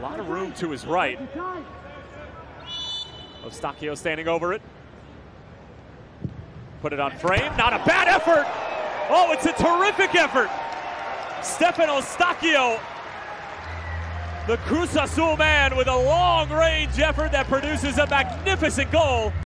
A lot of room to his right. Eustáquio standing over it. Put it on frame. Not a bad effort. Oh, it's a terrific effort. Stefan Eustáquio, the Cruz Azul man, with a long-range effort that produces a magnificent goal.